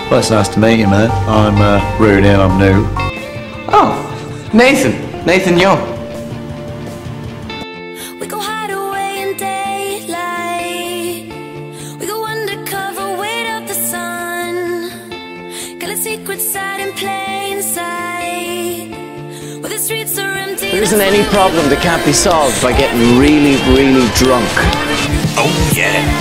Well, it's nice to meet you, mate. I'm Rudy and I'm new. Oh, Nathan. Nathan Young. We go hide away in daylight. We go undercover, wait out the sun. Got a secret side in plain sight. Where the streets are empty. There isn't any problem that can't be solved by getting really, really drunk. Oh, yeah.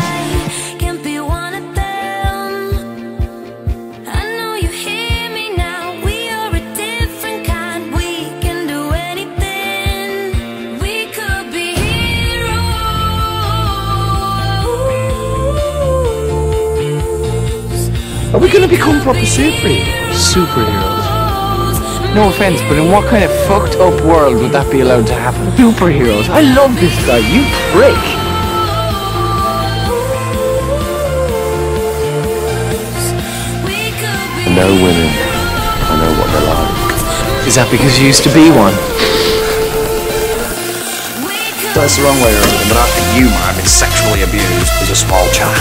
Are we gonna become proper superheroes? No offense, but in what kind of fucked up world would that be allowed to happen? Superheroes? I love this guy, you prick! I know women. I know what they're like. Is that because you used to be one? That's the wrong way around it, but I think you might have been sexually abused as a small child.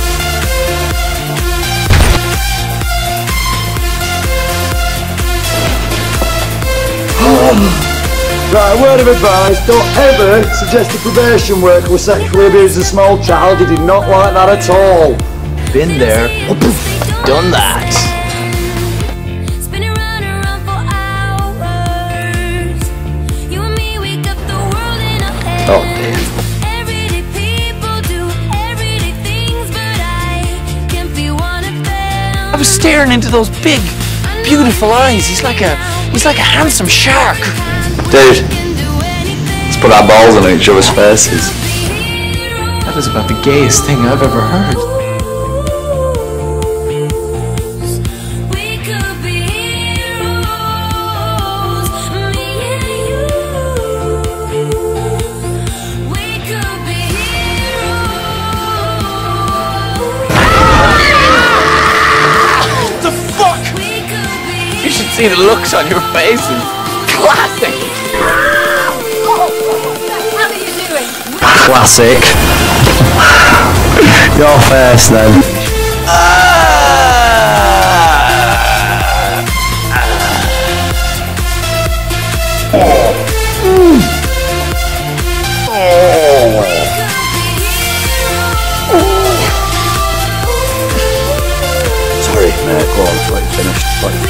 Right, a word of advice, don't ever suggest a probation worker was sexually abused as a small child. He did not like that at all. Been there, done that. Oh, damn. I was staring into those big, beautiful eyes. He's like a handsome shark. Dude, let's put our balls on each other's faces. That is about the gayest thing I've ever heard. What the fuck? You should see the looks on your faces. Classic! How are you doing? Classic. Your first then. Sorry, mate, go on, it's like finished.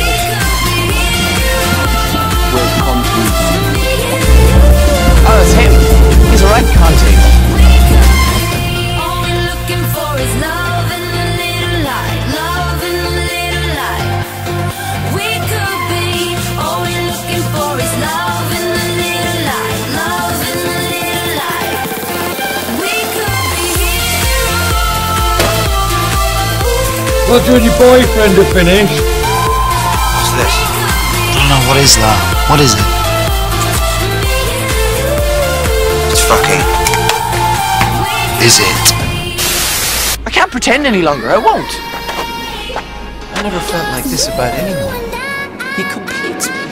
Oh, it's him. He's a right Conte. All we're looking for is love and a little light, love and a little light. We could be. All we're looking for is love and a little light, love and a little light. We could be heroes. Well, you and your boyfriend are finished. What's this? I don't know, what is that? What is it? It's fucking... Is it? I can't pretend any longer, I won't. I never felt like this about anyone. He completes me.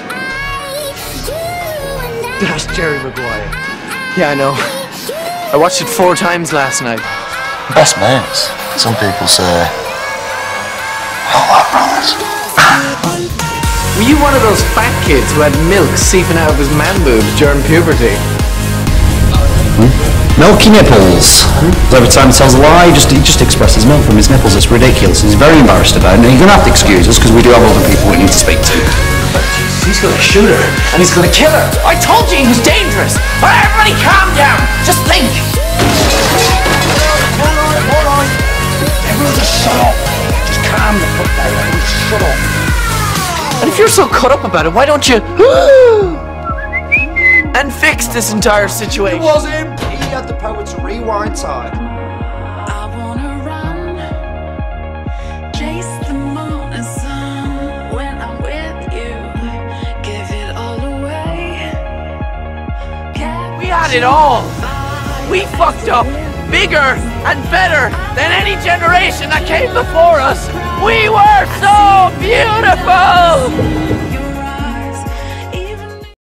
That's Jerry Maguire. Yeah, I know. I watched it 4 times last night. Best mates. Some people say... Oh, like brothers. Were you one of those fat kids who had milk seeping out of his man boobs during puberty? Milky nipples. Every time he tells a lie, he just expresses milk from his nipples. It's ridiculous. He's very embarrassed about it. And you're going to have to excuse us because we do have other people we need to speak to. He's gonna shoot her, and he's gonna kill her. I told you he was dangerous. All right, everybody calm down. Just think. Hold on. Everyone just shut up. Just calm the fuck down. Everyone just shut up. And if you're so cut up about it, why don't you and fix this entire situation? It was him. He had the power to rewind time. I wanna run, chase the morning sun. When I'm with you, give it all away. We had it all. We fucked up bigger and better than any generation that came before us. We were so beautiful.